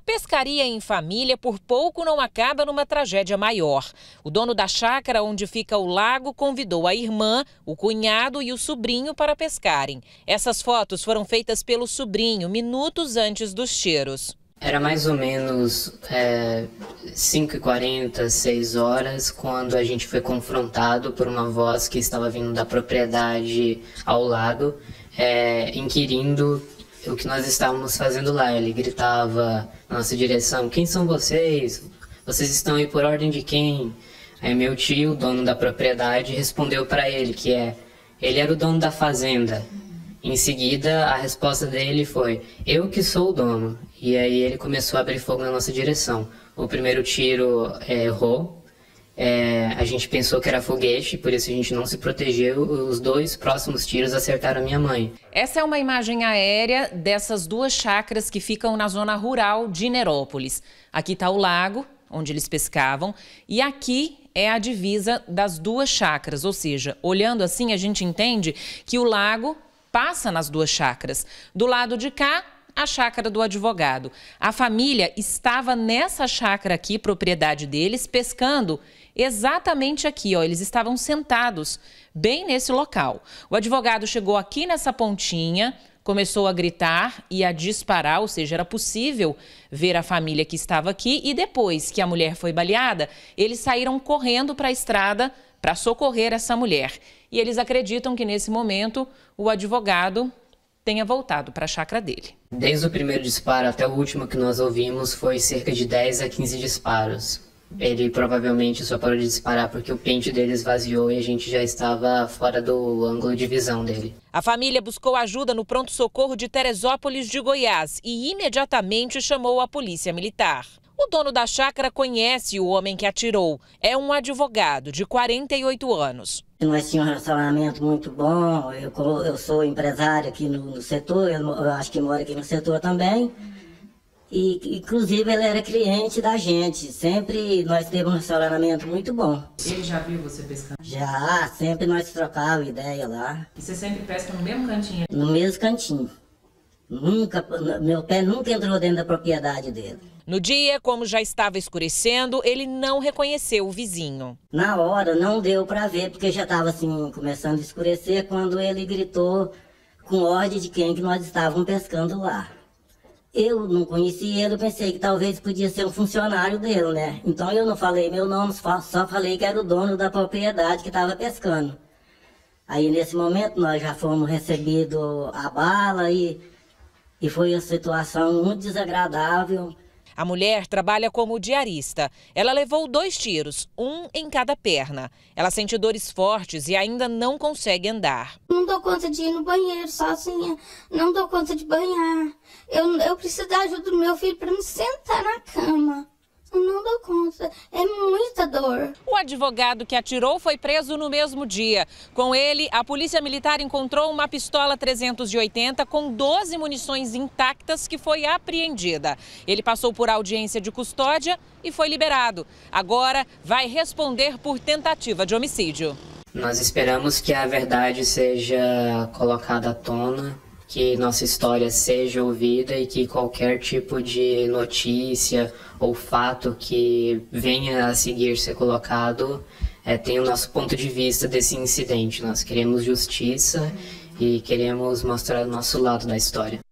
Pescaria em família por pouco não acaba numa tragédia maior. O dono da chácara onde fica o lago convidou a irmã, o cunhado e o sobrinho para pescarem. Essas fotos foram feitas pelo sobrinho minutos antes dos tiros. Era mais ou menos 5h40, 6 horas, quando a gente foi confrontado por uma voz que estava vindo da propriedade ao lado, inquirindo o que nós estávamos fazendo lá. Ele gritava na nossa direção: quem são vocês? Vocês estão aí por ordem de quem? Aí meu tio, dono da propriedade, respondeu para ele que ele era o dono da fazenda. Em seguida, a resposta dele foi: eu que sou o dono. E aí ele começou a abrir fogo na nossa direção. O primeiro tiro errou. A gente pensou que era foguete, por isso a gente não se protegeu. Os 2 próximos tiros acertaram a minha mãe. Essa é uma imagem aérea dessas 2 chácaras que ficam na zona rural de Nerópolis. Aqui está o lago, onde eles pescavam, e aqui é a divisa das 2 chácaras. Ou seja, olhando assim, a gente entende que o lago passa nas 2 chácaras. Do lado de cá, a chácara do advogado. A família estava nessa chácara aqui, propriedade deles, pescando exatamente aqui, ó. Eles estavam sentados bem nesse local. O advogado chegou aqui nessa pontinha, começou a gritar e a disparar, ou seja, era possível ver a família que estava aqui, e depois que a mulher foi baleada, eles saíram correndo para a estrada para socorrer essa mulher. E eles acreditam que nesse momento o advogado tenha voltado para a chácara dele. Desde o primeiro disparo até o último que nós ouvimos foi cerca de 10 a 15 disparos. Ele provavelmente só parou de disparar porque o pente dele esvaziou e a gente já estava fora do ângulo de visão dele. A família buscou ajuda no pronto-socorro de Teresópolis de Goiás e imediatamente chamou a polícia militar. O dono da chácara conhece o homem que atirou. É um advogado de 48 anos. Nós tínhamos um relacionamento muito bom. Eu sou empresário aqui no setor, eu acho que moro aqui no setor também. E, inclusive, ele era cliente da gente. Sempre nós tivemos um relacionamento muito bom. Ele já viu você pescando? Já, sempre nós trocávamos ideia lá. E você sempre pesca no mesmo cantinho? No mesmo cantinho. Meu pé nunca entrou dentro da propriedade dele. No dia, como já estava escurecendo, ele não reconheceu o vizinho. Na hora não deu para ver, porque já estava assim, começando a escurecer, quando ele gritou com ordem de quem que nós estávamos pescando lá. Eu não conhecia ele, eu pensei que talvez podia ser um funcionário dele, né? Então eu não falei meu nome, só falei que era o dono da propriedade que estava pescando. Aí nesse momento nós já fomos recebidos a bala e foi uma situação muito desagradável. A mulher trabalha como diarista. Ela levou 2 tiros, um em cada perna. Ela sente dores fortes e ainda não consegue andar. Não dou conta de ir no banheiro sozinha, não dou conta de banhar. Eu preciso da ajuda do meu filho para me sentar na cama. Eu não dou conta, é muita dor. O advogado que atirou foi preso no mesmo dia. Com ele, a polícia militar encontrou uma pistola 380 com 12 munições intactas que foi apreendida. Ele passou por audiência de custódia e foi liberado. Agora vai responder por tentativa de homicídio. Nós esperamos que a verdade seja colocada à tona, que nossa história seja ouvida e que qualquer tipo de notícia ou fato que venha a seguir ser colocado tenha o nosso ponto de vista desse incidente. Nós queremos justiça e queremos mostrar o nosso lado da história.